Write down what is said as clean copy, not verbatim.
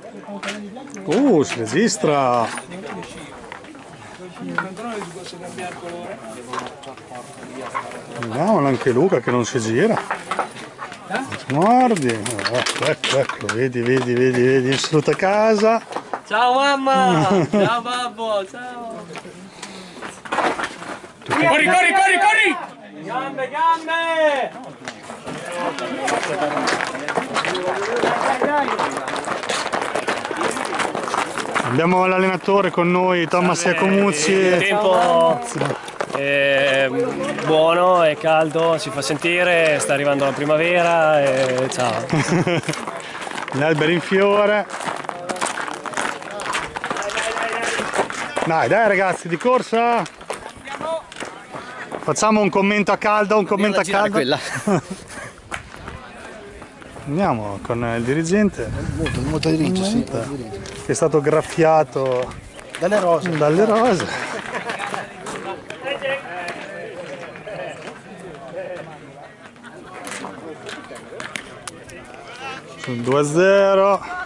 Si registra. Vediamolo anche Luca che non si gira. Guardi, ecco, vedi, saluta casa. Ciao mamma! Ciao babbo, ciao! Corri! Gambe! Abbiamo l'allenatore con noi, Thomas Iacomuzzi. Il tempo è buono, è caldo, si fa sentire, sta arrivando la primavera e ciao! Gli alberi in fiore. Dai ragazzi, di corsa! Facciamo un commento a caldo, Andiamo con il dirigente. Molto diritto, sì. Che è stato graffiato Dalle rose. dalle rose. Sul 2-0.